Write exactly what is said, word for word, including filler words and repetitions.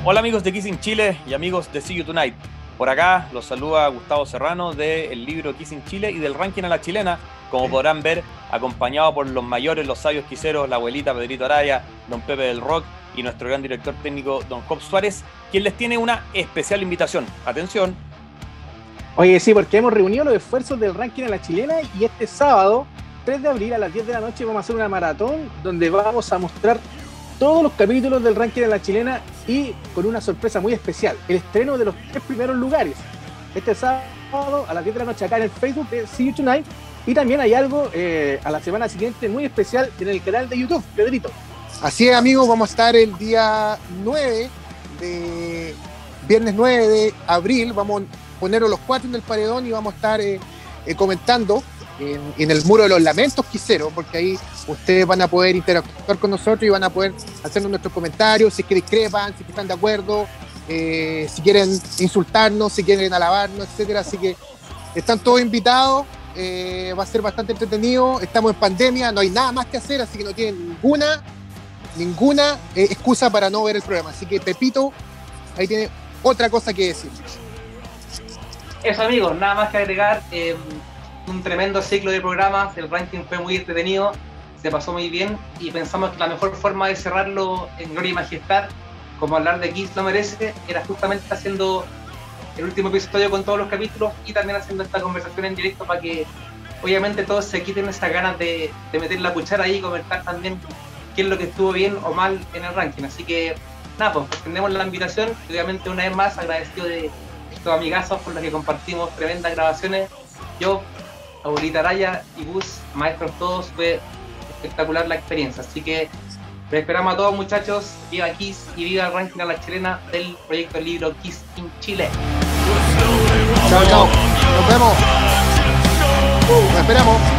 Hola amigos de Kissing Chile y amigos de See You Tonight. Por acá los saluda Gustavo Serrano del libro Kissing Chile y del ranking a la chilena, como podrán ver, acompañado por los mayores, los sabios quiseros, la abuelita Pedrito Araya, don Pepe del Rock y nuestro gran director técnico don Job Suárez, quien les tiene una especial invitación. Atención. Oye, sí, porque hemos reunido los esfuerzos del ranking a la chilena y este sábado, tres de abril a las diez de la noche, vamos a hacer una maratón donde vamos a mostrar todos los capítulos del ranking a la chilena y con una sorpresa muy especial, el estreno de los tres primeros lugares. Este sábado a las diez de la noche acá en el Facebook de See You Tonight, y también hay algo eh, a la semana siguiente muy especial en el canal de YouTube, Pedrito. Así es, amigos, vamos a estar el día nueve de viernes nueve de abril, vamos a ponerlos los cuatro en el paredón y vamos a estar eh, eh, comentando en, en el muro de los lamentos quiseros, porque ahí ustedes van a poder interactuar con nosotros y van a poder hacernos nuestros comentarios, si es que discrepan, si es que están de acuerdo, eh, si quieren insultarnos, si quieren alabarnos, etcétera. Así que están todos invitados, eh, va a ser bastante entretenido, estamos en pandemia, no hay nada más que hacer, así que no tienen ninguna, ninguna eh, excusa para no ver el programa. Así que Pepito, ahí tiene otra cosa que decir. Eso, amigos, nada más que agregar. Eh, un tremendo ciclo de programas, el ranking fue muy entretenido, se pasó muy bien y pensamos que la mejor forma de cerrarlo en gloria y majestad, como hablar de Kiss lo merece, era justamente haciendo el último episodio con todos los capítulos y también haciendo esta conversación en directo para que obviamente todos se quiten esas ganas de, de meter la cuchara ahí y comentar también qué es lo que estuvo bien o mal en el ranking. Así que nada, pues extendemos la invitación y obviamente una vez más agradecido de estos amigazos con los que compartimos tremendas grabaciones. Yo, abuelita Araya y Gus, maestros todos, fue espectacular la experiencia. Así que les esperamos a todos, muchachos. Viva Kiss y viva el ranking a la chilena del proyecto libro Kiss in Chile. Chao, chao. Nos vemos. Nos esperamos.